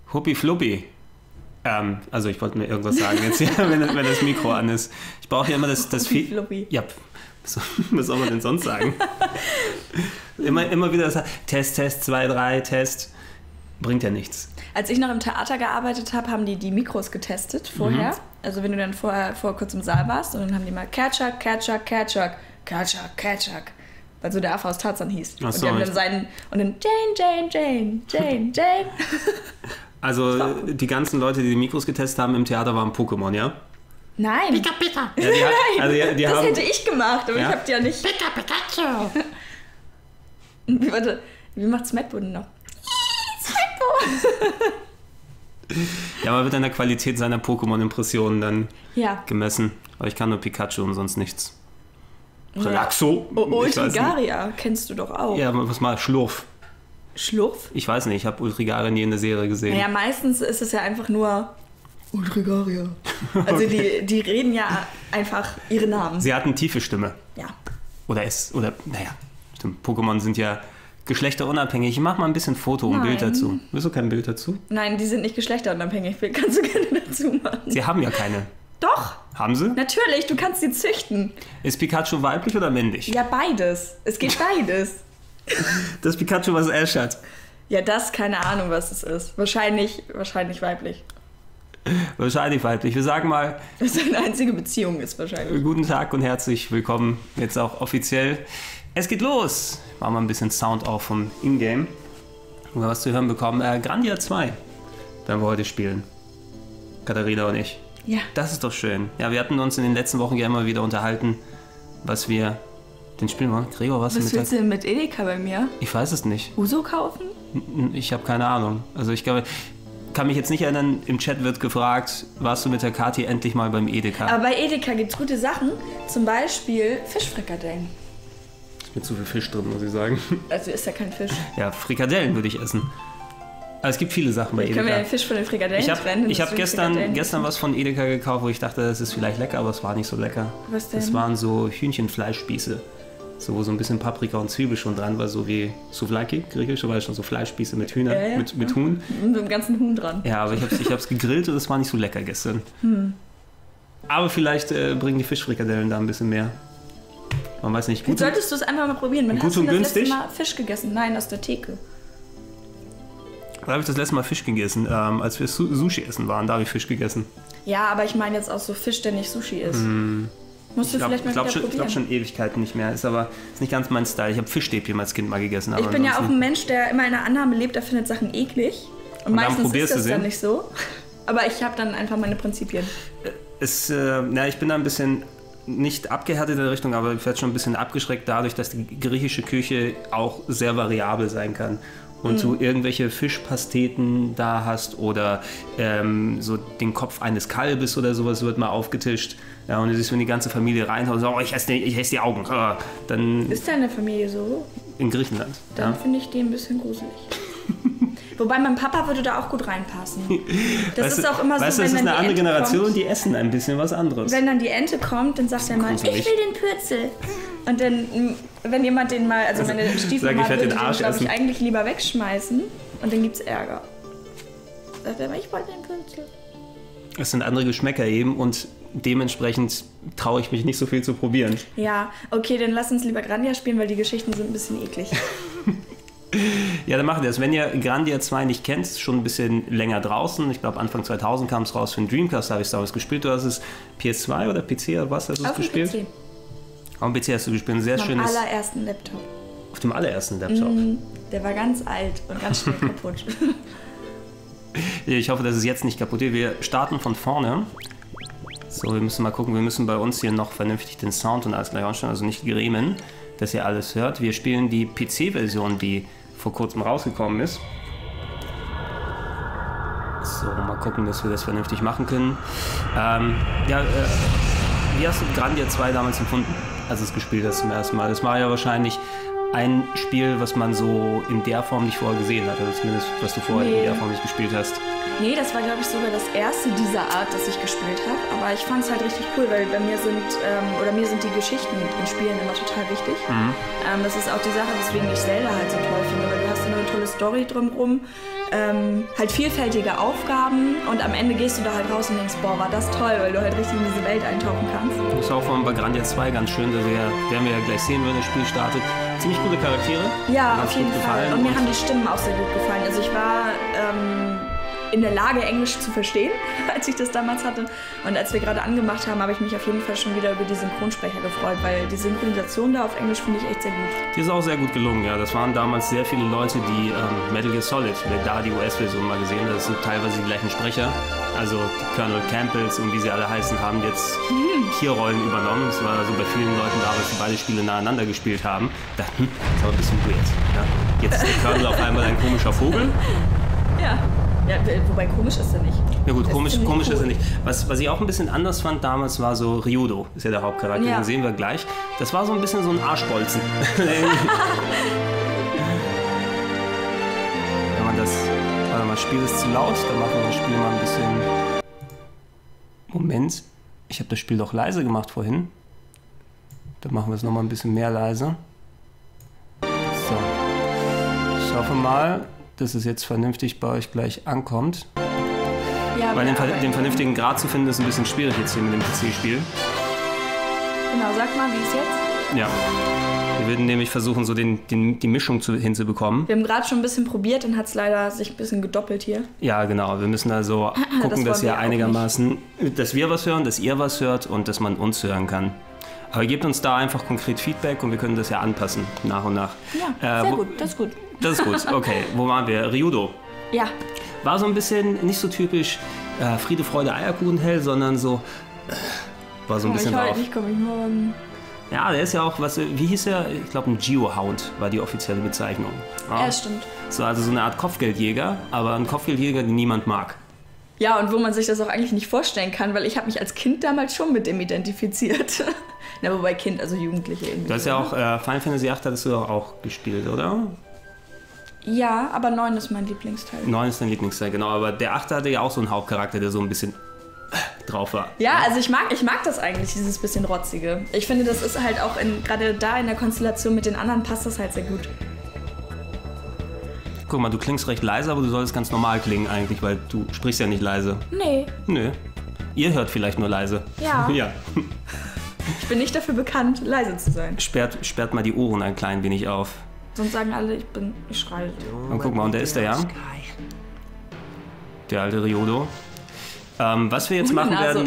Huppi Fluppi. Also ich wollte mir irgendwas sagen jetzt, ja, wenn das Mikro an ist. Ich brauche ja immer das Huppi Fluppi. Ja, was soll man denn sonst sagen? immer wieder das Test, 2, 3, Test. Bringt ja nichts. Als ich noch im Theater gearbeitet habe, haben die Mikros getestet vorher. Also wenn du dann vor kurz im Saal warst und dann haben die mal Kerchak, Kerchak, Kerchak, Kerchak, Kerchak. Weil so der Affe aus Tarzan hieß. Ach so, und die haben dann und dann Jane. Also die ganzen Leute, die Mikros getestet haben im Theater, waren Pokémon, ja? Nein. Pika Pika. Ja, die das haben, hätte ich gemacht, aber Ja? ich hab die ja nicht. Pika Pikachu. Warte, wie macht's Mattboden noch? ja, aber wird an der Qualität seiner Pokémon-Impressionen dann Ja. gemessen. Aber ich kann nur Pikachu und sonst nichts. Relaxo? Ich weiß nicht. Ultrigaria kennst du doch auch. Ja, was mal Schlurf. Schlurf? Ich weiß nicht, ich habe Ultrigaria nie in der Serie gesehen. Naja, meistens ist es ja einfach nur Ultrigaria. Also die reden ja einfach ihre Namen. Sie hatten tiefe Stimme. Ja. Naja, stimmt. Pokémon sind ja geschlechterunabhängig. Ich mach mal ein bisschen Foto und Bild dazu. Willst du kein Bild dazu? Nein, die sind nicht geschlechterunabhängig. Kannst du gerne dazu machen. Sie haben ja keine. Doch, Haben sie? natürlich, du kannst sie züchten. Ist Pikachu weiblich oder männlich? Ja, beides. Es geht beides. Das Pikachu, was Ash hat. Ja, das, keine Ahnung, was es ist. Wahrscheinlich weiblich. Wahrscheinlich weiblich. Wir sagen mal, Das ist eine einzige Beziehung ist wahrscheinlich. guten Tag und herzlich willkommen. Jetzt auch offiziell. Es geht los. Machen wir ein bisschen Sound auch vom Ingame. Wo wir was zu hören bekommen. Grandia 2 werden wir heute spielen. Katharina und ich. Ja. Das ist doch schön. Ja, wir hatten uns in den letzten Wochen ja immer wieder unterhalten, was wir den spielen wollen. Gregor, was Was willst du denn mit Edeka bei mir? Ich weiß es nicht. Uso kaufen? Ich habe keine Ahnung. Also ich glaube, kann mich jetzt nicht erinnern, im Chat wird gefragt, warst du mit der Kathi endlich mal beim Edeka? Aber bei Edeka gibt's gute Sachen. Zum Beispiel Fischfrikadellen. Ist mir zu viel Fisch drin, muss ich sagen. Also ist ja kein Fisch. Ja, Frikadellen würde ich essen. Aber es gibt viele Sachen bei Können wir den Edeka. Fisch von den Frikadellen trennen? Ich hab dass wir die Frikadellen gestern was von Edeka gekauft, wo ich dachte, das ist vielleicht lecker, aber es war nicht so lecker. Was denn? Das waren so Hühnchenfleischspieße. So, wo so ein bisschen Paprika und Zwiebel schon dran war, so wie Souvlaki, griechisch, aber schon so Fleischspieße mit Hühnern, Ja. mit Huhn. Mit dem ganzen Huhn dran. Ja, aber ich hab's gegrillt und es war nicht so lecker gestern. Aber vielleicht bringen die Fischfrikadellen da ein bisschen mehr. Man weiß nicht. Jetzt solltest du es einfach mal probieren. Wann Gut hast du und das günstig? letzte Mal Fisch gegessen? Nein, aus der Theke. Da habe ich das letzte Mal Fisch gegessen, als wir Sushi essen waren, da habe ich Fisch gegessen. Ja, aber ich meine jetzt auch so Fisch, der nicht Sushi ist. Musst du vielleicht mal wieder Ich probieren. glaube schon Ewigkeiten nicht mehr. Ist nicht ganz mein Style. Ich habe Fischstäbchen als Kind mal gegessen. Aber Ich bin ja auch ansonsten- ein Mensch, der immer in der Annahme lebt, der findet Sachen eklig. Und dann meistens probierst ist du das sie? dann nicht so. Aber ich habe dann einfach meine Prinzipien. Ich bin da ein bisschen nicht abgehärtet in der Richtung, aber ich werde schon ein bisschen abgeschreckt dadurch, dass die griechische Küche auch sehr variabel sein kann. Und du irgendwelche Fischpasteten da hast oder so den Kopf eines Kalbes oder sowas wird mal aufgetischt. Ja, und du siehst, wenn die ganze Familie reinhaut und sagt, oh, ich esse die Augen. Dann Ist deine Familie so? in Griechenland. Dann Ja. finde ich den ein bisschen gruselig. Wobei mein Papa würde da auch gut reinpassen. Das ist auch immer so, weißt du, wenn das ist dann eine die andere Ente Generation, kommt. die essen ein bisschen was anderes. Wenn dann die Ente kommt, dann sagt er mal, ich will gruselig. den Pürzel. Und dann, wenn jemand den mal, also meine sag ich, Stiefmama werd würde den den, Arsch glaube ich, essen. eigentlich lieber wegschmeißen. Und dann gibt's Ärger. Sagt er mal, ich wollte den Pürzel. Es sind andere Geschmäcker eben und dementsprechend traue ich mich nicht so viel zu probieren. Ja, okay, dann lass uns lieber Grandia spielen, weil die Geschichten sind ein bisschen eklig. Ja, dann machen wir das. Wenn ihr Grandia 2 nicht kennt, ist schon ein bisschen länger draußen. Ich glaube, Anfang 2000 kam es raus für den Dreamcast, da habe ich es damals gespielt. Du hast es PS2 oder PC oder was hast du es Auf dem gespielt? PC. Auf dem PC hast du gespielt. Ein sehr Auf meinem schönes. allerersten Laptop. Auf dem allerersten Laptop. Der war ganz alt und ganz schnell kaputt. Ich hoffe, dass es jetzt nicht kaputt ist. Wir starten von vorne. So, wir müssen mal gucken. Wir müssen bei uns hier noch vernünftig den Sound und alles gleich anstellen, also nicht grämen, dass ihr alles hört. Wir spielen die PC-Version, die vor kurzem rausgekommen ist. So, mal gucken, dass wir das vernünftig machen können. Wie hast du Grandia 2 damals empfunden, als du es gespielt hast zum ersten Mal? Das war ja wahrscheinlich ein Spiel, was man so in der Form nicht vorher gesehen hat, also zumindest was du vorher in der Form nicht gespielt hast. Nee, das war, glaube ich, sogar das erste dieser Art, das ich gespielt habe. Aber ich fand es halt richtig cool, weil mir sind die Geschichten in Spielen immer total wichtig. Das ist auch die Sache, weswegen ich Zelda halt so toll finde, weil du hast immer eine tolle Story drumherum, halt vielfältige Aufgaben und am Ende gehst du da halt raus und denkst, boah, war das toll, weil du halt richtig in diese Welt eintauchen kannst. Das ist auch von Bagrandia 2 ganz schön, das werden wir ja gleich sehen, wenn das Spiel startet. Ziemlich coole Charaktere. Ja, auf jeden Fall. Und mir haben die Stimmen auch sehr gut gefallen. Also ich war in der Lage, Englisch zu verstehen, als ich das damals hatte. Und als wir gerade angemacht haben, habe ich mich auf jeden Fall schon wieder über die Synchronsprecher gefreut, weil die Synchronisation da auf Englisch finde ich echt sehr gut. Die ist auch sehr gut gelungen, ja. Das waren damals sehr viele Leute, die Metal Gear Solid, da die US-Version mal gesehen haben. Das sind teilweise die gleichen Sprecher. Also die Colonel Campbells und wie sie alle heißen, haben jetzt hier Rollen übernommen. Das war also bei vielen Leuten damals, die beide Spiele nacheinander gespielt haben. Da dachten, das ist aber ein bisschen weird. Ja? Jetzt ist der Colonel auf einmal ein komischer Vogel. Ja. Ja, wobei komisch ist er nicht. Ja gut, komisch ist er nicht. Was ich auch ein bisschen anders fand damals war so Ryudo, ist ja der Hauptcharakter, den sehen wir gleich. Das war so ein bisschen so ein Arschbolzen. Wenn man das, warte mal, Spiel ist zu laut, dann machen wir das Spiel mal ein bisschen... Moment, ich habe das Spiel doch leise gemacht vorhin. Dann machen wir es nochmal ein bisschen mehr leise. So, ich hoffe mal, dass es jetzt vernünftig bei euch gleich ankommt. Ja, weil den vernünftigen Grad zu finden, ist ein bisschen schwierig jetzt hier mit dem PC-Spiel. Genau, sag mal, wie ist jetzt? Ja, wir würden nämlich versuchen, so die Mischung hinzubekommen. Wir haben gerade schon ein bisschen probiert, dann hat es leider sich ein bisschen gedoppelt hier. Ja, genau. Wir müssen also gucken, dass wir einigermaßen, dass wir was hören, dass ihr was hört und dass man uns hören kann. Aber gebt uns da einfach konkret Feedback und wir können das ja anpassen, nach und nach. Ja, sehr gut, das ist gut. Das ist gut, okay. Wo waren wir? Ryudo. Ja. War so ein bisschen nicht so typisch Friede, Freude, Eierkuchen hell, sondern so war so ein bisschen drauf. Ich komme nicht morgen. Ja, der ist ja auch, wie hieß er? Ich glaube, ein Geohound war die offizielle Bezeichnung. Ja, stimmt. So, also so eine Art Kopfgeldjäger, aber ein Kopfgeldjäger, den niemand mag. Ja, und wo man sich das auch eigentlich nicht vorstellen kann, weil ich habe mich als Kind damals schon mit dem identifiziert. Na, wobei Kind, also Jugendliche irgendwie. Du hast ja auch Final Fantasy VIII hattest du auch gespielt, oder? Ja, aber 9 ist mein Lieblingsteil. 9 ist dein Lieblingsteil, genau. Aber der 8. hatte ja auch so einen Hauptcharakter, der so ein bisschen drauf war. Ja, also ich mag das eigentlich, dieses bisschen Rotzige. Ich finde, das ist halt auch gerade da in der Konstellation mit den anderen passt das halt sehr gut. Guck mal, du klingst recht leise, aber du solltest ganz normal klingen eigentlich, weil du sprichst ja nicht leise. Nee. Nö. Ihr hört vielleicht nur leise. Ja. Ja. Ich bin nicht dafür bekannt, leise zu sein. Sperrt mal die Ohren ein klein wenig auf. Sonst sagen alle, ich schreie. Und guck mal, und der ist der ja. Der alte Ryudo. Was wir jetzt machen werden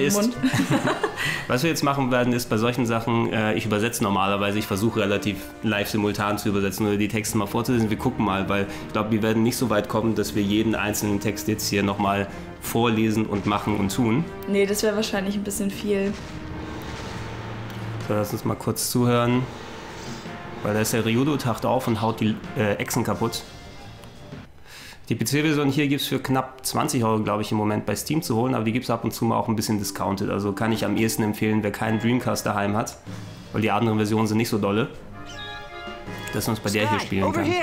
ist, bei solchen Sachen, ich übersetze normalerweise, ich versuche relativ live simultan zu übersetzen oder die Texte mal vorzulesen. Wir gucken mal, weil ich glaube, wir werden nicht so weit kommen, dass wir jeden einzelnen Text jetzt hier nochmal vorlesen und machen und tun. Nee, das wäre wahrscheinlich ein bisschen viel. So, lass uns mal kurz zuhören. Weil da ist der Ryudo, taucht auf und haut die Echsen kaputt. Die PC-Version hier gibt es für knapp 20 €, glaube ich, im Moment bei Steam zu holen, aber die gibt es ab und zu mal auch ein bisschen discounted. Also kann ich am ehesten empfehlen, wer keinen Dreamcast daheim hat, weil die anderen Versionen sind nicht so dolle, dass man es bei der hier spielen kann.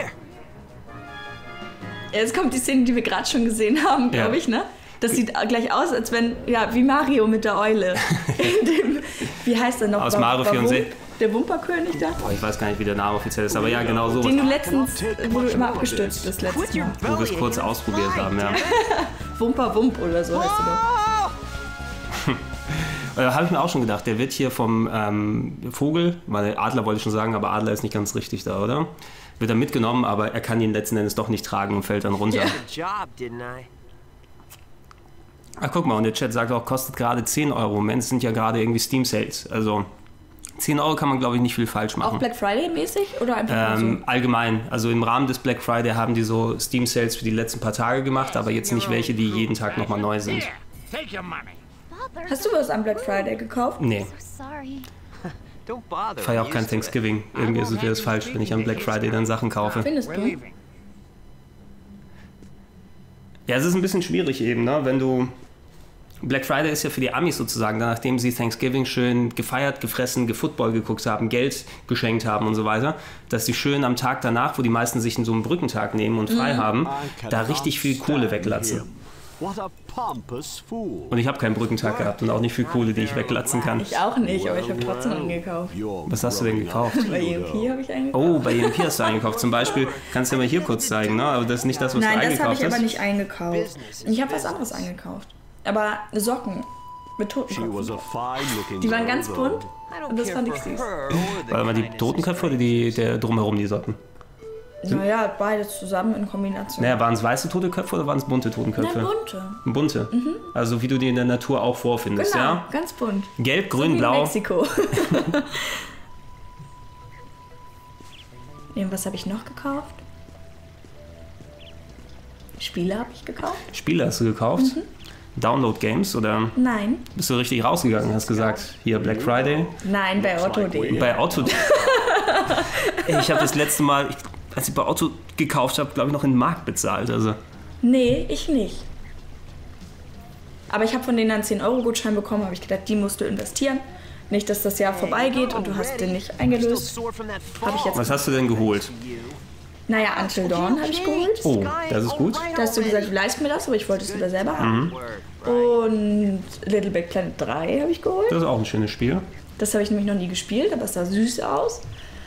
Jetzt kommt die Szene, die wir gerade schon gesehen haben, glaube ich, ne? Das sieht gleich aus, als wenn, ja, wie Mario mit der Eule. Wie heißt der noch? Aus Mario 64. Der Wumperkönig da? Boah, ich weiß gar nicht, wie der Name offiziell ist, aber ja, genau so. Den du letztens, wo du immer abgestürzt bist, letztes Mal. Wo wir es kurz ausprobiert haben, ja. Wumper-Wump oder so heißt er doch. Habe ich mir auch schon gedacht, der wird hier vom Vogel, weil Adler wollte ich schon sagen, aber Adler ist nicht ganz richtig da, oder? Wird er mitgenommen, aber er kann ihn letzten Endes doch nicht tragen und fällt dann runter. Ach, guck mal, und der Chat sagt auch, kostet gerade 10 €. Im Moment sind ja gerade irgendwie Steam Sales. Also 10 € kann man, glaube ich, nicht viel falsch machen. Auch Black Friday mäßig oder einfach so? Allgemein. Also im Rahmen des Black Friday haben die so Steam Sales für die letzten paar Tage gemacht, aber jetzt nicht welche, die jeden Tag nochmal neu sind. Hast du was am Black Friday gekauft? Nee. Ich feiere auch kein Thanksgiving. Irgendwie ist es falsch, wenn ich am Black Friday dann Sachen kaufe. Findest du? Ja, es ist ein bisschen schwierig eben, ne? Wenn du... Black Friday ist ja für die Amis sozusagen, nachdem sie Thanksgiving schön gefeiert, gefressen, Football geguckt haben, Geld geschenkt haben und so weiter, dass sie schön am Tag danach, wo die meisten sich in so einen Brückentag nehmen und frei haben, da richtig viel Kohle weglatzen. Und ich habe keinen Brückentag gehabt und auch nicht viel Kohle, die ich weglatzen kann. Ich auch nicht, aber ich habe trotzdem eingekauft. Was hast du denn gekauft? Bei EMP habe ich eingekauft. Oh, bei EMP hast du eingekauft. Zum Beispiel, kannst du dir mal hier kurz zeigen, ne? Aber das ist nicht das, was du eingekauft hast. Nein, das habe ich aber nicht eingekauft. Ich habe was anderes eingekauft. Aber Socken mit Totenköpfen. Die waren ganz bunt und das fand ich süß. Warte mal, die Totenköpfe oder der drumherum die Socken? Naja, beides zusammen in Kombination. Naja, waren es weiße Totenköpfe oder waren es bunte Totenköpfe? Nein, bunte. Bunte? Mhm. Also wie du die in der Natur auch vorfindest, genau, ja? Ganz bunt. Gelb, grün, so wie blau. in Mexiko. Was habe ich noch gekauft? Spiele habe ich gekauft. Spiele hast du gekauft? Mhm. Download-Games oder? Nein. Bist du richtig rausgegangen, hast gesagt, hier Black Friday? Nein, bei Otto.de. Bei Otto.de? Ich habe das letzte Mal, als ich bei Otto gekauft habe, glaube ich, noch in Mark bezahlt. Also. Nee, ich nicht. Aber ich habe von denen einen 10-Euro-Gutschein bekommen, habe ich gedacht, die musst du investieren. Nicht, dass das Jahr vorbeigeht und du hast den nicht eingelöst. Was hast du denn geholt? Naja, Until Dawn habe ich geholt. Oh, das ist gut. Da hast du gesagt, du leist mir das, aber ich wollte es lieber selber haben. Und Little Big Planet 3 habe ich geholt. Das ist auch ein schönes Spiel. Das habe ich nämlich noch nie gespielt, aber es sah süß aus.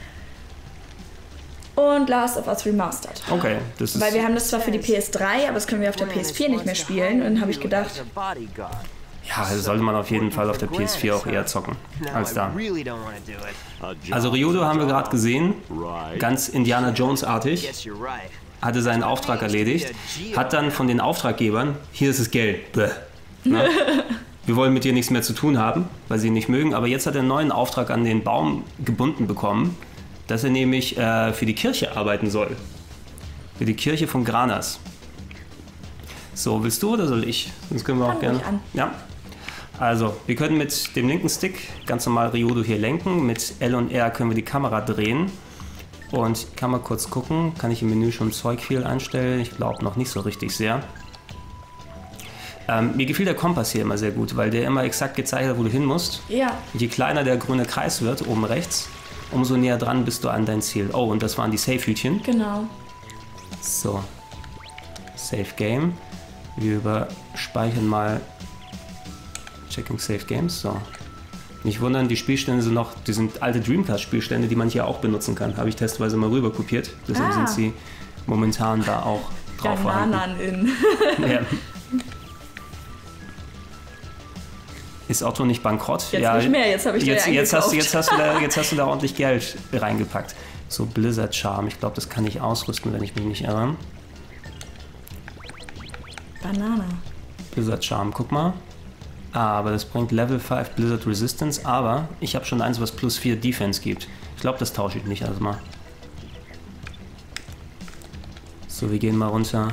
Und Last of Us Remastered. Okay, das ist... Weil wir haben das zwar für die PS3, aber das können wir auf der PS4 nicht mehr spielen. Und dann habe ich gedacht... Ja, also sollte man auf jeden Fall auf der PS4 auch eher zocken als da. Also Ryudo haben wir gerade gesehen, ganz Indiana Jones-artig, hatte seinen Auftrag erledigt, hat dann von den Auftraggebern, hier ist das Geld, bäh, ne? Wir wollen mit dir nichts mehr zu tun haben, weil sie ihn nicht mögen, aber jetzt hat er einen neuen Auftrag an den Baum gebunden bekommen, dass er nämlich für die Kirche arbeiten soll. Für die Kirche von Granas. So, willst du oder soll ich? Sonst können wir auch gerne. Ja. Also, wir können mit dem linken Stick ganz normal Ryudo hier lenken. Mit L und R können wir die Kamera drehen. Und ich kann mal kurz gucken. Kann ich im Menü schon Zeug viel einstellen? Ich glaube noch nicht so richtig sehr. Mir gefiel der Kompass hier immer sehr gut, weil der immer exakt gezeigt hat, wo du hin musst. Ja. Je kleiner der grüne Kreis wird, oben rechts, umso näher dran bist du an dein Ziel. Oh, und das waren die Save-Hütchen. Genau. So. Save Game. Wir überspeichern mal Checking Save Games. So. Nicht wundern, die Spielstände sind noch, die sind alte Dreamcast-Spielstände, die man hier auch benutzen kann. Habe ich testweise mal rüber kopiert. Deswegen sind sie momentan da auch drauf vorhanden. Ja. Ist Otto nicht bankrott? Jetzt nicht mehr, jetzt habe ich jetzt hast du da ordentlich Geld reingepackt. So, Blizzard Charm, ich glaube, das kann ich ausrüsten, wenn ich mich nicht irre. Banane. Blizzard Charm, guck mal. Aber das bringt Level 5 Blizzard Resistance, aber ich habe schon eins, was plus 4 Defense gibt. Ich glaube, das tausche ich nicht erstmal. So, wir gehen mal runter.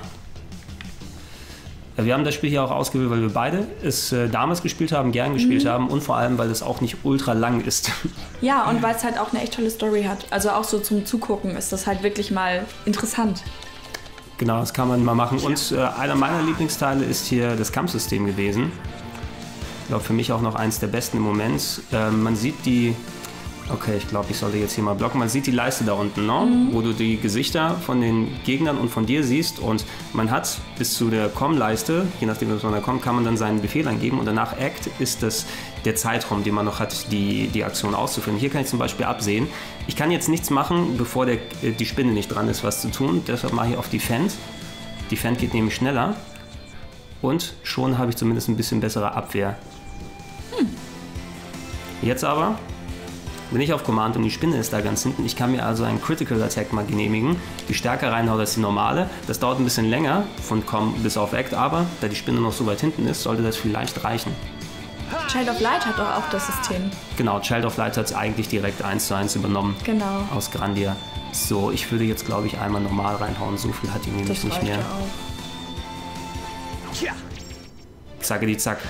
Wir haben das Spiel hier auch ausgewählt, weil wir beide es damals gespielt haben, gern gespielt haben und vor allem, weil es auch nicht ultra lang ist. Ja, und weil es halt auch eine echt tolle Story hat. Also auch so zum Zugucken ist das halt wirklich mal interessant. Genau, das kann man mal machen. Und einer meiner Lieblingsteile ist hier das Kampfsystem gewesen. Ich glaube, für mich auch noch eins der besten im Moment. Man sieht die... Okay, ich glaube, ich sollte jetzt hier mal blocken. Man sieht die Leiste da unten, ne? Wo du die Gesichter von den Gegnern und von dir siehst. Und man hat bis zu der Com-Leiste, je nachdem, was man da kommt, kann man dann seinen Befehl eingeben. Und danach Act ist das der Zeitraum, den man noch hat, die Aktion auszuführen. Hier kann ich zum Beispiel absehen. Ich kann jetzt nichts machen, bevor die Spinne nicht dran ist, was zu tun. Deshalb mache ich auf Defend. Defend geht nämlich schneller. Und schon habe ich zumindest ein bisschen bessere Abwehr. Jetzt aber... bin ich auf Command und die Spinne ist da ganz hinten. Ich kann mir also einen Critical Attack mal genehmigen, die stärker reinhaut als die normale. Das dauert ein bisschen länger, von Com bis auf Act, aber da die Spinne noch so weit hinten ist, sollte das vielleicht reichen. Child of Light hat doch auch das System. Genau, Child of Light hat es eigentlich direkt 1:1 übernommen. Genau. Aus Grandia. So, ich würde jetzt, glaube ich, einmal normal reinhauen. So viel hat die nämlich nicht mehr. Zacke die Zack.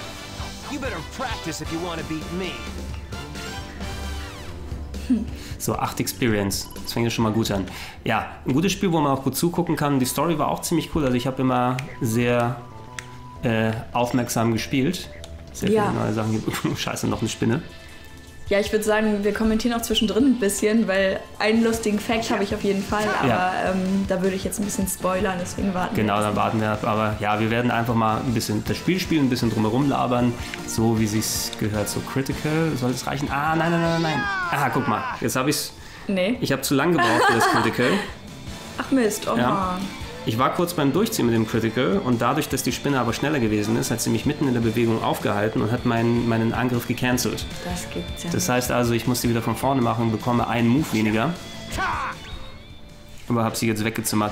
So, 8 Experience. Das fängt ja schon mal gut an. Ja, ein gutes Spiel, wo man auch gut zugucken kann. Die Story war auch ziemlich cool. Also ich habe immer sehr aufmerksam gespielt. Sehr viele neue Sachen. Scheiße, noch eine Spinne. Ja, ich würde sagen, wir kommentieren auch zwischendrin ein bisschen, weil einen lustigen Fact habe ich auf jeden Fall, aber da würde ich jetzt ein bisschen spoilern, deswegen warten wir. Genau, dann warten wir ab. Aber ja, wir werden einfach mal ein bisschen das Spiel spielen, ein bisschen drumherum labern, so wie sich's gehört. So Critical, soll es reichen? Ah, nein. Ah, guck mal, jetzt habe ich's. Nee. Ich habe zu lang gebraucht für das Critical. Ach Mist, oh Mann. Ich war kurz beim Durchziehen mit dem Critical und dadurch, dass die Spinne aber schneller gewesen ist, hat sie mich mitten in der Bewegung aufgehalten und hat meinen Angriff gecancelt. Das gibt's ja. Das heißt also, ich musste wieder von vorne machen und bekomme einen Move weniger. Aber habe sie jetzt weggezimmert.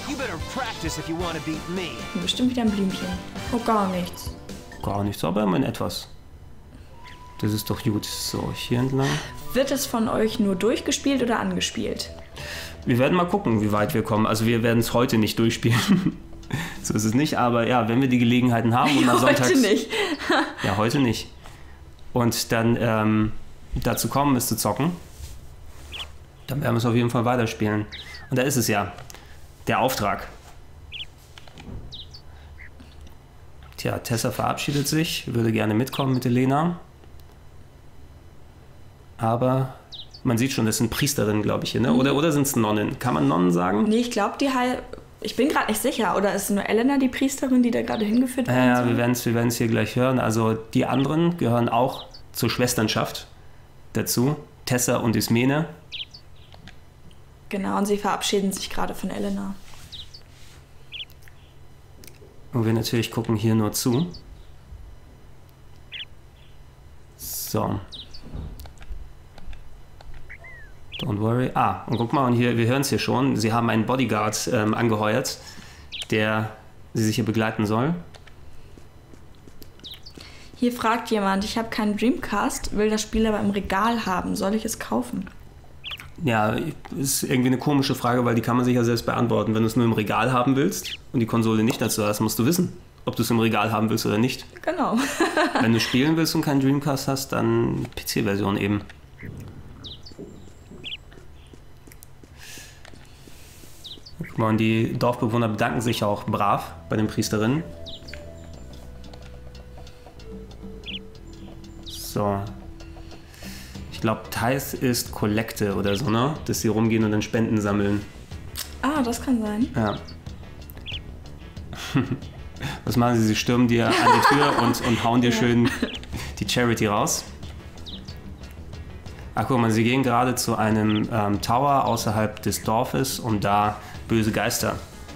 Bestimmt wieder ein Blümchen. Oh, gar nichts. Gar nichts, aber immerhin etwas. Das ist doch gut. So, hier entlang. Wird es von euch nur durchgespielt oder angespielt? Wir werden mal gucken, wie weit wir kommen. Also wir werden es heute nicht durchspielen. So ist es nicht, aber ja, wenn wir die Gelegenheiten haben und mal sonntags... Heute nicht. Ja, heute nicht. Und dann dazu kommen, es zu zocken, dann werden wir es auf jeden Fall weiterspielen. Und da ist es ja, der Auftrag. Tja, Tessa verabschiedet sich, würde gerne mitkommen mit Elena. Aber man sieht schon, das sind Priesterinnen, glaube ich, hier, ne? Oder sind es Nonnen? Kann man Nonnen sagen? Nee, ich glaube, ich bin gerade nicht sicher. Oder ist nur Elena die Priesterin, die da gerade hingeführt wird? Ja, wir werden es hier gleich hören. Also die anderen gehören auch zur Schwesternschaft dazu. Tessa und Ismene. Genau, und sie verabschieden sich gerade von Elena. Und wir natürlich gucken hier nur zu. So. Don't worry. Ah, und guck mal, und hier, wir hören es hier schon. Sie haben einen Bodyguard angeheuert, der sie sich hier begleiten soll. Hier fragt jemand, ich habe keinen Dreamcast, will das Spiel aber im Regal haben. Soll ich es kaufen? Ja, ist irgendwie eine komische Frage, weil die kann man sich ja selbst beantworten. Wenn du es nur im Regal haben willst und die Konsole nicht dazu hast, musst du wissen, ob du es im Regal haben willst oder nicht. Genau. Wenn du spielen willst und keinen Dreamcast hast, dann PC-Version eben. Guck mal, und die Dorfbewohner bedanken sich auch brav bei den Priesterinnen. So. Ich glaube, Thais ist Kollekte oder so, ne? Dass sie rumgehen und dann Spenden sammeln. Ah, das kann sein. Ja. Was machen sie? Sie stürmen dir an die Tür und hauen dir schön die Charity raus. Ach, guck mal, sie gehen gerade zu einem Tower außerhalb des Dorfes, um da böse Geister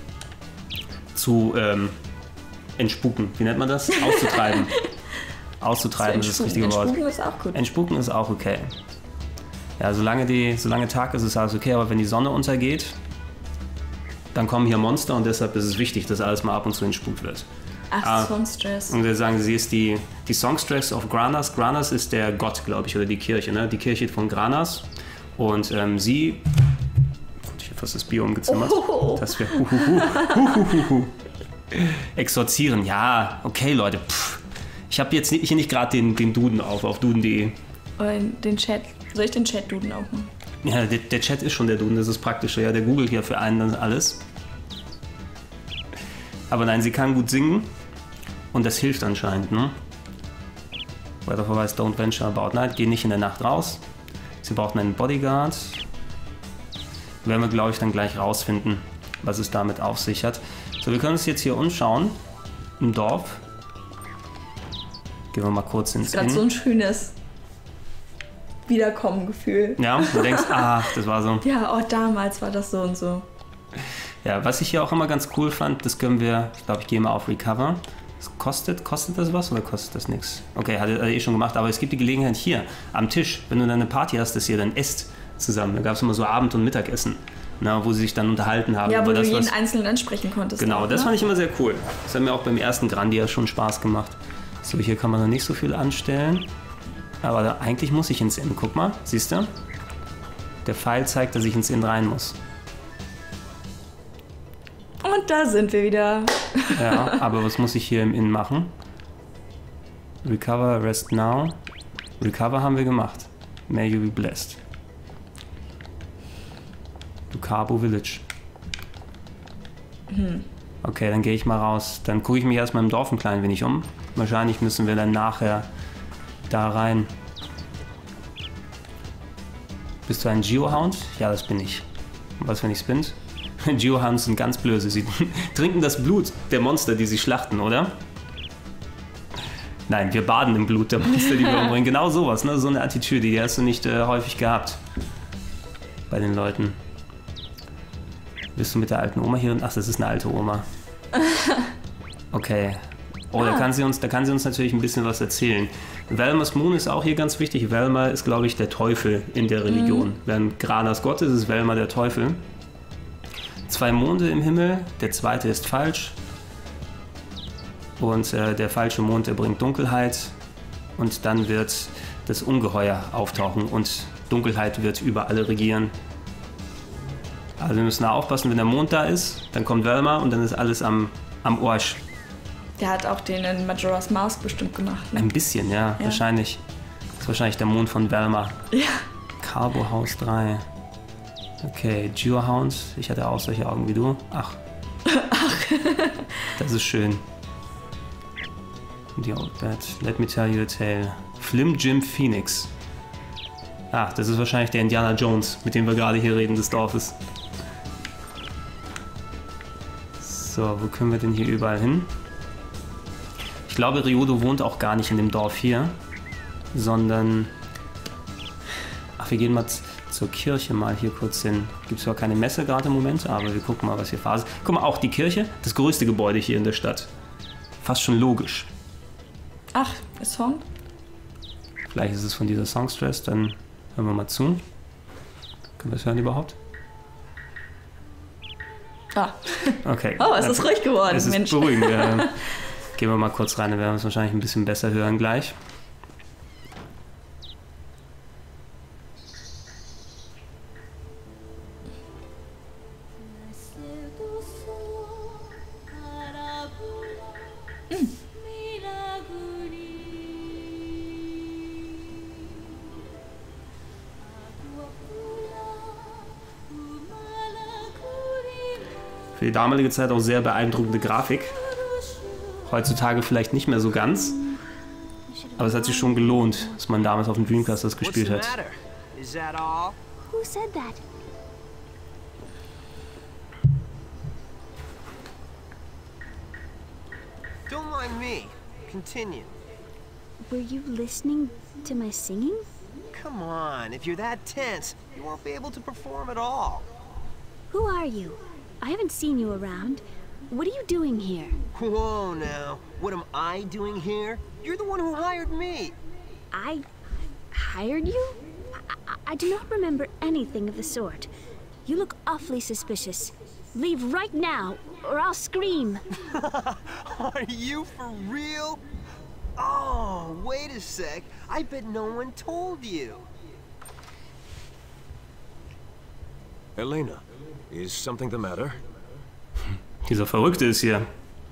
zu entspuken. Wie nennt man das? Auszutreiben. Auszutreiben ist das richtige Wort. Entspuken ist auch gut. Entspuken ist auch okay. Ja, solange Tag ist, ist alles okay, aber wenn die Sonne untergeht, dann kommen hier Monster und deshalb ist es wichtig, dass alles mal ab und zu entspukt wird. Ach, Songstress. Und wir sagen, sie ist die Songstress of Granas. Granas ist der Gott, glaube ich, oder die Kirche, ne? Die Kirche von Granas. Und sie... Gut, ich habe fast das Bier umgezimmert. Das wäre... Exorzieren, ja, okay, Leute. Pff. Ich habe jetzt hier nicht gerade den Duden auf duden.de. Den Chat. Soll ich den Chat-Duden aufmachen? Ja, der Chat ist schon der Duden, das ist praktischer. Ja, der googelt hier für einen dann alles. Aber nein, sie kann gut singen und das hilft anscheinend, ne? Weiter Verweis, don't venture about night, geh nicht in der Nacht raus. Sie brauchen einen Bodyguard. Werden wir, glaube ich, dann gleich rausfinden, was es damit auf sich hat. So, wir können uns jetzt hier umschauen im Dorf. Gehen wir mal kurz ins Inn. Das ist gerade so ein schönes Wiederkommen-Gefühl. Ja, du denkst, ach, das war so. Ja, oh, damals war das so und so. Ja, was ich hier auch immer ganz cool fand, das können wir, ich glaube, ich gehe mal auf Recover. Kostet das was oder kostet das nichts? Okay, hat er schon gemacht, aber es gibt die Gelegenheit hier am Tisch, wenn du dann eine Party hast, dass ihr dann esst zusammen. Da gab es immer so Abend- und Mittagessen, wo sie sich dann unterhalten haben. Ja, wo über du das, jeden Einzelnen ansprechen konntest. Genau, auch, das ne? fand ich immer sehr cool. Das hat mir auch beim ersten Grandia schon Spaß gemacht. So, hier kann man noch nicht so viel anstellen. Aber eigentlich muss ich ins Inn. Guck mal, siehst du? Der Pfeil zeigt, dass ich ins Inn rein muss. Und da sind wir wieder. Ja, aber was muss ich hier im Inn machen? Recover, rest now. Recover haben wir gemacht. May you be blessed. Ducabo Village. Okay, dann gehe ich mal raus. Dann gucke ich mich erstmal im Dorf ein klein wenig um. Wahrscheinlich müssen wir dann nachher da rein. Bist du ein Geohound? Ja, das bin ich. Und was, wenn ich's bin? Geohounds sind ganz böse. Sie trinken das Blut der Monster, die sie schlachten, oder? Nein, wir baden im Blut der Monster, die wir umbringen. Genau sowas, ne? So eine Attitüde, die hast du nicht häufig gehabt bei den Leuten. Bist du mit der alten Oma hier? Ach, das ist eine alte Oma. Okay. Oh, da kann sie uns natürlich ein bisschen was erzählen. Velma's Moon ist auch hier ganz wichtig. Velma ist, glaube ich, der Teufel in der Religion. Während Granas Gott ist, ist Velma der Teufel. 2 Monde im Himmel, der zweite ist falsch. Und der falsche Mond, der bringt Dunkelheit. Und dann wird das Ungeheuer auftauchen und Dunkelheit wird über alle regieren. Also wir müssen da aufpassen, wenn der Mond da ist, dann kommt Velma und dann ist alles am Arsch. Der hat auch den in Majora's Mask bestimmt gemacht. Ne? Ein bisschen, ja, wahrscheinlich. Das ist wahrscheinlich der Mond von Velma. Ja. Carbo House 3. Okay, Geohound. Ich hatte auch solche Augen wie du. Ach. Das ist schön. The Old Bad. Let me tell you a tale. Flim Jim Phoenix. Ah, das ist wahrscheinlich der Indiana Jones, mit dem wir gerade hier reden, des Dorfes. So, wo können wir denn hier überall hin? Ich glaube, Ryodo wohnt auch gar nicht in dem Dorf hier, sondern... Ach, wir gehen mal zur Kirche mal hier kurz hin. Gibt zwar keine Messe gerade im Moment, aber wir gucken mal, was hier Phase ist. Guck mal, auch die Kirche, das größte Gebäude hier in der Stadt. Fast schon logisch. Ach, der Song? Vielleicht ist es von dieser Songstress, dann hören wir mal zu. Können wir es hören überhaupt? Ah. Okay. Oh, es ist ruhig geworden, es ist Mensch. Beruhigend. Gehen wir mal kurz rein, dann werden wir es wahrscheinlich ein bisschen besser hören gleich. Für die damalige Zeit auch sehr beeindruckende Grafik. Heutzutage vielleicht nicht mehr so ganz. Aber es hat sich schon gelohnt, dass man damals auf dem Dreamcast das gespielt hat. Who said that? Don't mind me. Continue. Were you listening to my singing? Come on, if you're that tense, you won't be able to perform at all. Who are you? I haven't seen you around. What are you doing here? Whoa now, what am I doing here? You're the one who hired me. I hired you? I do not remember anything of the sort. You look awfully suspicious. Leave right now, or I'll scream. Are you for real? Oh, wait a sec. I bet no one told you. Elena, is something the matter? Dieser Verrückte ist hier.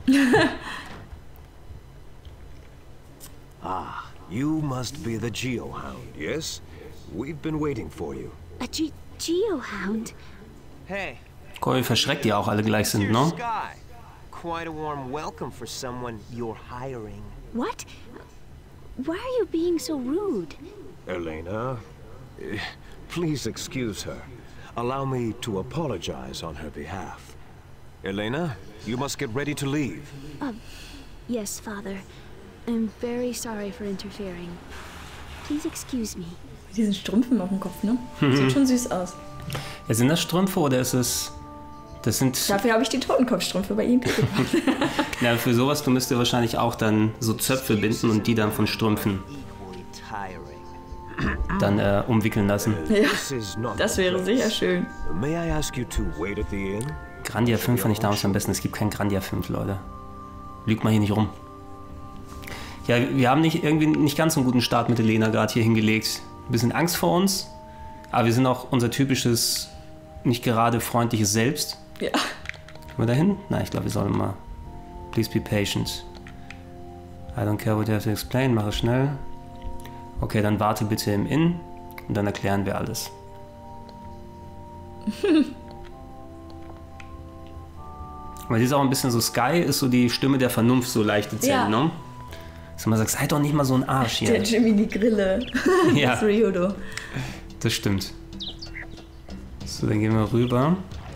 Ah, you must be the Geohound, yes? We've been waiting for you. A Geohound? Hey, Cory verschreckt, die auch alle gleich sind, here's ne? Sky. Quite a warm welcome for someone you're hiring. What? Why are you being so rude? Elena, please excuse her. Allow me to apologize on her behalf. Elena, you must get ready to leave. Yes, Father. I'm very sorry for interfering. Please excuse me. Mit diesen Strümpfen auf dem Kopf, ne? Sieht schon süß aus. Ja, sind das Strümpfe oder ist es... Das sind... Dafür habe ich die Totenkopfstrümpfe bei ihm mitgebracht. Ja, für sowas, du müsst ihr wahrscheinlich auch dann so Zöpfe binden und die dann von Strümpfen Equally tiring. dann umwickeln lassen. Ja, This is not das the wäre place. sicher schön. May I ask you to wait at the inn? Grandia 5 fand ich damals am besten. Es gibt kein Grandia 5, Leute. Lügt mal hier nicht rum. Ja, wir haben irgendwie nicht ganz so einen guten Start mit Elena gerade hier hingelegt. Ein bisschen Angst vor uns, aber wir sind auch unser typisches, nicht gerade freundliches Selbst. Ja. Können wir da hin? Nein, ich glaube, wir sollen mal. Please be patient. I don't care what you have to explain. Mach es schnell. Okay, dann warte bitte im Inn und dann erklären wir alles. Weil die ist auch ein bisschen so, Sky ist so die Stimme der Vernunft, so leicht erzählt, Ja. ne? Dass man sagt, sei doch nicht mal so ein Arsch hier. Der Jimmy die Grille. Ja. Das Ryodo. Das stimmt. So, dann gehen wir rüber.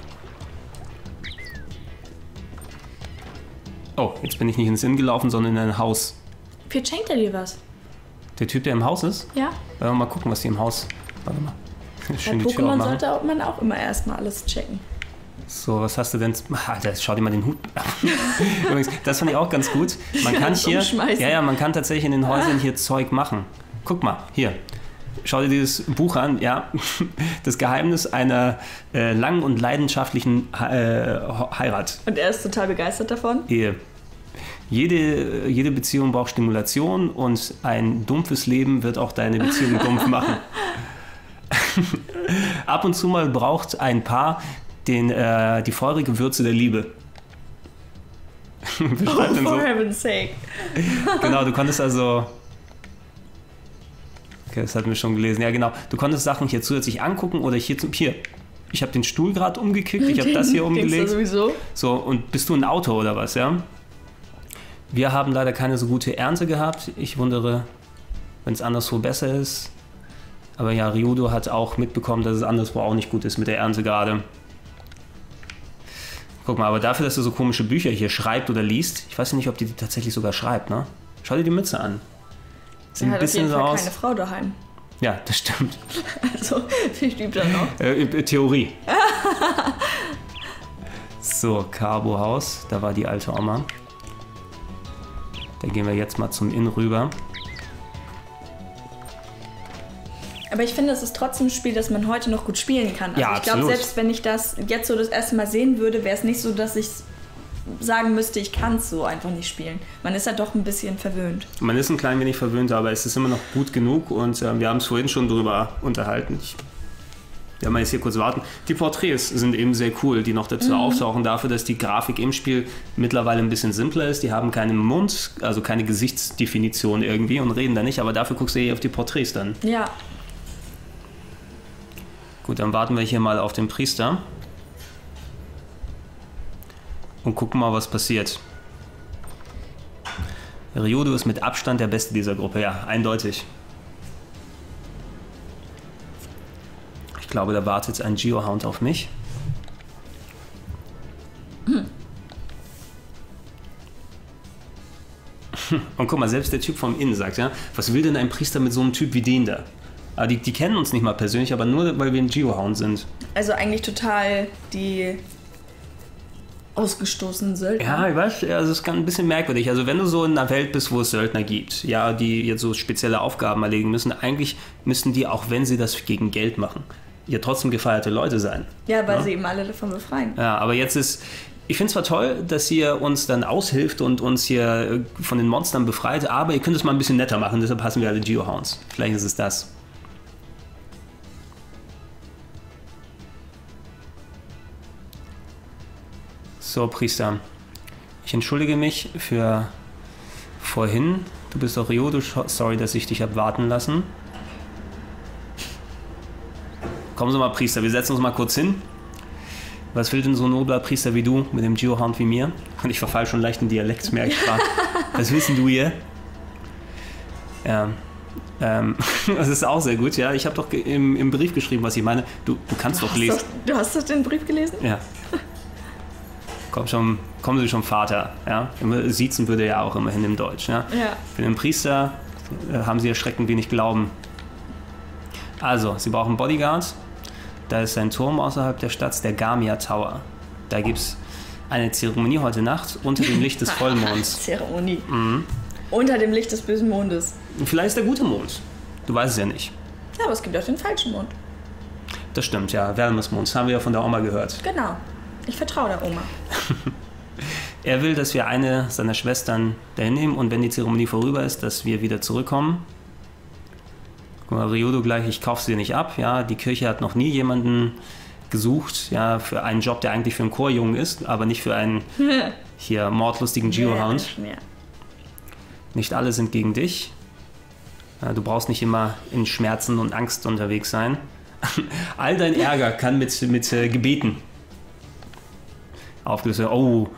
Oh, jetzt bin ich nicht ins Inn gelaufen, sondern in ein Haus. Vielleicht schenkt er dir was. Der Typ, der im Haus ist? Ja. Wollen wir mal gucken, was hier im Haus... Warte mal. Bei Schön die Tür Pokémon aufmachen. sollte man auch immer erstmal alles checken. So, was hast du denn? Alter, schau dir mal den Hut an. Übrigens, das fand ich auch ganz gut. Man kann hier... umschmeißen. Ja, man kann tatsächlich in den Häusern hier Zeug machen. Guck mal, hier. Schau dir dieses Buch an, ja. Das Geheimnis einer langen und leidenschaftlichen Heirat. Und er ist total begeistert davon. Ehe. Jede Beziehung braucht Stimulation und ein dumpfes Leben wird auch deine Beziehung dumpf machen. Ab und zu mal braucht ein Paar die feurige Würze der Liebe. Oh, for heaven's sake. Genau, du konntest also... Okay, das hatten wir schon gelesen. Ja, genau. Du konntest Sachen hier zusätzlich angucken oder hier... Ich habe den Stuhl gerade umgekickt, ich habe das hier umgelegt. Sowieso. So, und bist du ein Auto oder was, ja? Wir haben leider keine so gute Ernte gehabt. Ich wundere, wenn es anderswo besser ist. Aber ja, Ryudo hat auch mitbekommen, dass es anderswo auch nicht gut ist mit der Ernte gerade. Guck mal, aber dafür, dass er so komische Bücher hier schreibt oder liest, ich weiß nicht, ob die tatsächlich sogar schreibt, ne? Schau dir die Mütze an. Sieht Er ein hat auf bisschen jeden so Fall aus. keine Frau daheim. Ja, das stimmt. Also, vielleicht übt er noch. Theorie. So, Carbo-Haus, da war die alte Oma. Da gehen wir jetzt mal zum Inn rüber. Aber ich finde, es ist trotzdem ein Spiel, das man heute noch gut spielen kann. Also Ja, ich glaube, absolut. selbst wenn ich das jetzt so das erste Mal sehen würde, wäre es nicht so, dass ich sagen müsste, ich kann es so einfach nicht spielen. Man ist ja doch ein bisschen verwöhnt. Man ist ein klein wenig verwöhnt, aber es ist immer noch gut genug und wir haben es vorhin schon drüber unterhalten. Ja, mal jetzt hier kurz warten. Die Porträts sind eben sehr cool, die noch dazu auftauchen, dafür, dass die Grafik im Spiel mittlerweile ein bisschen simpler ist. Die haben keinen Mund, also keine Gesichtsdefinition irgendwie und reden da nicht, aber dafür guckst du hier auf die Porträts dann. Ja. Gut, dann warten wir hier mal auf den Priester und gucken mal, was passiert. Ryudo ist mit Abstand der Beste dieser Gruppe, ja, eindeutig. Ich glaube, da wartet ein Geohound auf mich. Und guck mal, selbst der Typ vom Inn sagt, ja, was will denn ein Priester mit so einem Typ wie den da? Aber die kennen uns nicht mal persönlich, aber nur, weil wir ein Geohound sind. Also eigentlich total die ausgestoßenen Söldner. Ja, ich weiß, also es ist ein bisschen merkwürdig. Also wenn du so in einer Welt bist, wo es Söldner gibt, ja, die jetzt so spezielle Aufgaben erledigen müssen, eigentlich müssten die, auch wenn sie das gegen Geld machen, ja trotzdem gefeierte Leute sein. Ja, weil sie eben alle davon befreien. Ja, aber jetzt ist, ich finde es zwar toll, dass ihr uns dann aushilft und uns hier von den Monstern befreit, aber ihr könnt es mal ein bisschen netter machen, deshalb hassen wir alle Geohounds. Vielleicht ist es das. So, Priester, ich entschuldige mich für vorhin. Du bist auch Ryudo, sorry, dass ich dich habe warten lassen. Kommen Sie mal, Priester, wir setzen uns mal kurz hin. Was will denn so ein nobler Priester wie du mit dem Geohound wie mir? Und ich verfall schon leicht in Dialekt, merke ich gerade. Was willst denn du hier? Ja, das ist auch sehr gut, ja. Ich habe doch im Brief geschrieben, was ich meine. Du kannst doch lesen. Du hast doch den Brief gelesen? Ja. Kommen Sie schon, Vater. Ja? Siezen würde ja auch immerhin im Deutsch. Ja? Ja. Für den Priester haben Sie erschreckend wenig Glauben. Also, Sie brauchen Bodyguards. Da ist ein Turm außerhalb der Stadt, der Gamia Tower. Da gibt es eine Zeremonie heute Nacht unter dem Licht des Vollmonds. Zeremonie. Unter dem Licht des bösen Mondes. Vielleicht ist der gute Mond. Du weißt es ja nicht. Ja, aber es gibt auch den falschen Mond. Das stimmt, ja. Wärmesmond. Das haben wir ja von der Oma gehört. Genau. Ich vertraue der Oma. Er will, dass wir eine seiner Schwestern dahin nehmen und wenn die Zeremonie vorüber ist, dass wir wieder zurückkommen. Guck mal, Ryudo gleich, ich kaufe sie nicht ab. Ja, die Kirche hat noch nie jemanden gesucht, ja, für einen Job, der eigentlich für einen Chorjungen ist, aber nicht für einen hier mordlustigen Geohound. Ja. Nicht alle sind gegen dich. Ja, du brauchst nicht immer in Schmerzen und Angst unterwegs sein. All dein Ärger kann mit Gebeten aufgelöst werden. Oh,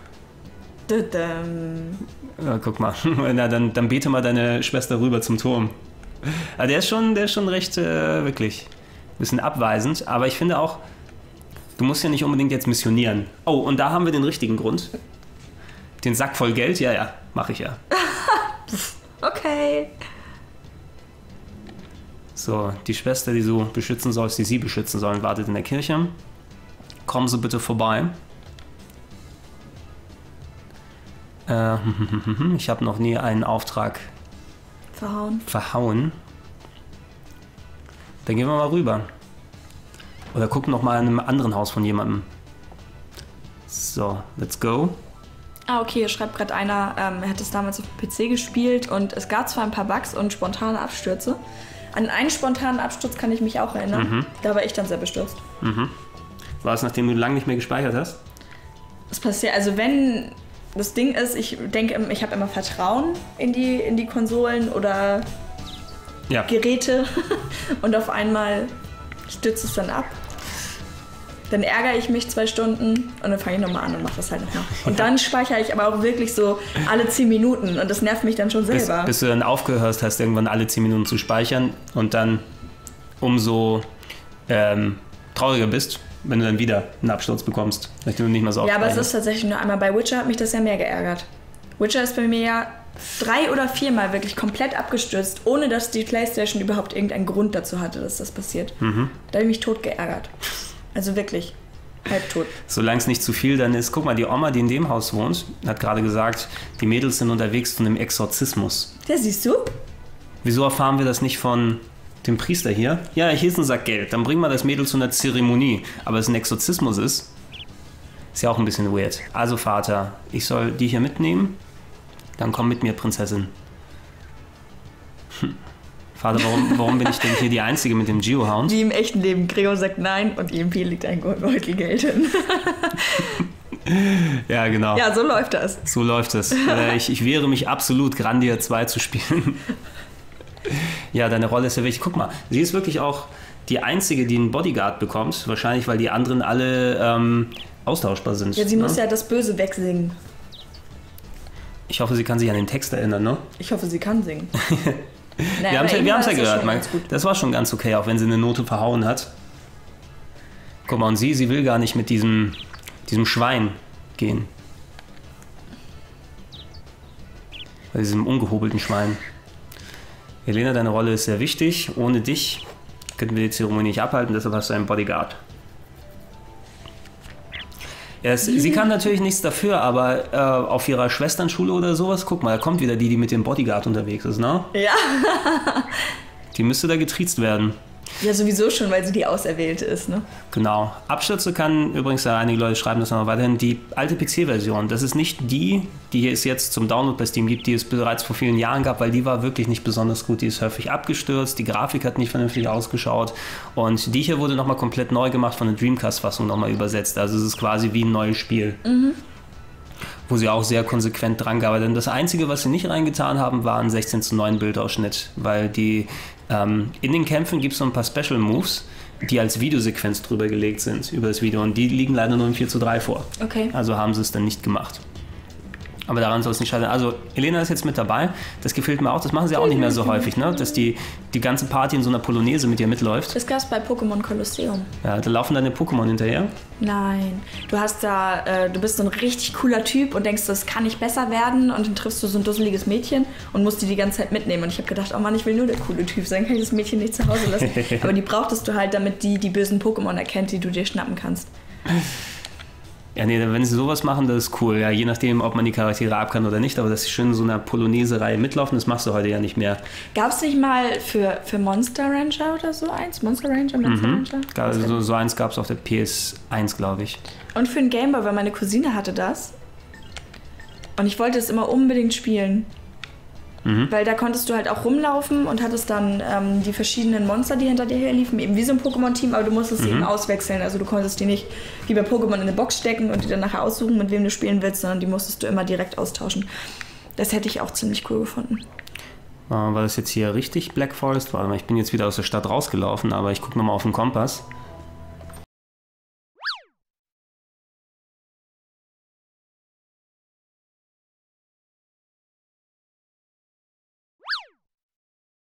ja, guck mal. Na, dann bete mal deine Schwester rüber zum Turm. Ja, der ist schon recht, wirklich, ein bisschen abweisend. Aber ich finde auch, Du musst ja nicht unbedingt jetzt missionieren. Oh, und da haben wir den richtigen Grund. Den Sack voll Geld? Ja, mache ich ja. Okay. So, die Schwester, die du beschützen sollst, die sie beschützen sollen, wartet in der Kirche. Kommen Sie bitte vorbei. Ich habe noch nie einen Auftrag verhauen. Dann gehen wir mal rüber. Oder gucken noch mal in einem anderen Haus von jemandem. So, let's go. Ah, okay, hier schreibt gerade einer, er hat es damals auf dem PC gespielt und es gab zwar ein paar Bugs und spontane Abstürze. An einen spontanen Absturz kann ich mich auch erinnern. Da war ich dann sehr bestürzt. War es, nachdem du lange nicht mehr gespeichert hast? Das passiert, also wenn das Ding ist, ich denke, ich habe immer Vertrauen in die Konsolen oder Geräte und auf einmal stürzt es dann ab. Dann ärgere ich mich 2 Stunden und dann fange ich nochmal an und mache das halt nochmal. Und dann speichere ich aber auch wirklich so alle 10 Minuten und das nervt mich dann schon selber. Bis du dann aufgehört hast, irgendwann alle 10 Minuten zu speichern und dann umso trauriger bist, wenn du dann wieder einen Absturz bekommst, nachdem du nicht mehr so oft. Ja, aber es ist tatsächlich nur einmal. Bei Witcher hat mich das ja mehr geärgert. Witcher ist bei mir ja 3 oder 4 Mal wirklich komplett abgestürzt, ohne dass die PlayStation überhaupt irgendeinen Grund dazu hatte, dass das passiert. Da habe ich mich tot geärgert. Also wirklich halbtot. Solange es nicht zu viel dann ist. Guck mal, die Oma, die in dem Haus wohnt, hat gerade gesagt, die Mädels sind unterwegs zu einem Exorzismus. Ja, siehst du? Wieso erfahren wir das nicht von dem Priester hier? Ja, hier ist ein Sack Geld. Dann bringen wir das Mädel zu einer Zeremonie. Aber es ein Exorzismus ist ja auch ein bisschen weird. Also Vater, ich soll die hier mitnehmen? Dann komm mit mir, Prinzessin. Vater, warum bin ich denn hier die Einzige mit dem Geohound? Wie im echten Leben. Gregor sagt nein und EMP liegt ein Beutel Geld hin. Ja, genau. Ja, so läuft das. So läuft es. Ich wehre mich absolut, Grandia 2 zu spielen. Ja, deine Rolle ist ja wichtig. Guck mal, sie ist wirklich auch die Einzige, die einen Bodyguard bekommt. Wahrscheinlich, weil die anderen alle austauschbar sind. Ja, sie muss ja das Böse wegsingen. Ich hoffe, sie kann sich an den Text erinnern, ne? Ich hoffe, sie kann singen. Wir haben es ja gehört, das war schon ganz okay, auch wenn sie eine Note verhauen hat. Guck mal, und sie will gar nicht mit diesem Schwein gehen. Bei diesem ungehobelten Schwein. Helena, deine Rolle ist sehr wichtig. Ohne dich könnten wir die Zeremonie nicht abhalten, deshalb hast du einen Bodyguard. Ja, sie kann natürlich nichts dafür, aber auf ihrer Schwesternschule oder sowas, guck mal, da kommt wieder die mit dem Bodyguard unterwegs ist, ne? Ja. Die müsste da getriezt werden. Ja, sowieso schon, weil sie die Auserwählte ist, ne? Genau. Abstürze kann übrigens, einige Leute schreiben das noch weiterhin, die alte PC-Version. Das ist nicht die es jetzt zum Download bei Steam gibt, die es bereits vor vielen Jahren gab, weil die war wirklich nicht besonders gut. Die ist häufig abgestürzt, die Grafik hat nicht vernünftig ausgeschaut und die hier wurde nochmal komplett neu gemacht, von der Dreamcast-Fassung nochmal übersetzt. Also es ist quasi wie ein neues Spiel. Wo sie auch sehr konsequent dran gearbeitet haben. Das Einzige, was sie nicht reingetan haben, war ein 16:9 Bildausschnitt, weil in den Kämpfen gibt es so ein paar Special Moves, die als Videosequenz drüber gelegt sind, über das Video, und die liegen leider nur im 4:3 vor. Okay. Also haben sie es dann nicht gemacht. Aber daran soll es nicht scheitern. Also Helena ist jetzt mit dabei, das gefällt mir auch, das machen sie auch nicht mehr so häufig, ne? Dass die ganze Party in so einer Polonaise mit ihr mitläuft. Das gab es bei Pokémon Colosseum. Ja, da laufen deine Pokémon hinterher. Nein, du bist so ein richtig cooler Typ und denkst, das kann nicht besser werden, und dann triffst du so ein dusseliges Mädchen und musst die ganze Zeit mitnehmen. Und ich habe gedacht, oh Mann, ich will nur der coole Typ sein, kann ich das Mädchen nicht zu Hause lassen. Aber die brauchtest du halt, damit die bösen Pokémon erkennt, die du dir schnappen kannst. Ja, nee, wenn sie sowas machen, das ist cool. Ja, je nachdem, ob man die Charaktere ab kann oder nicht, aber dass sie schön in so einer Polonaise-Reihe mitlaufen, das machst du heute ja nicht mehr. Gab es nicht mal für Monster Rancher oder so eins? Monster Ranger? Also so eins gab es auf der PS1, glaube ich. Und für den Game Boy, weil meine Cousine hatte das. Und ich wollte es immer unbedingt spielen. Weil da konntest du halt auch rumlaufen und hattest dann die verschiedenen Monster, die hinter dir herliefen, eben wie so ein Pokémon-Team, aber du musstest sie eben auswechseln. Also du konntest die nicht wie bei Pokémon in eine Box stecken und die dann nachher aussuchen, mit wem du spielen willst, sondern die musstest du immer direkt austauschen. Das hätte ich auch ziemlich cool gefunden. War das jetzt hier richtig Black Forest? Warte mal, ich bin jetzt wieder aus der Stadt rausgelaufen, aber ich gucke nochmal auf den Kompass.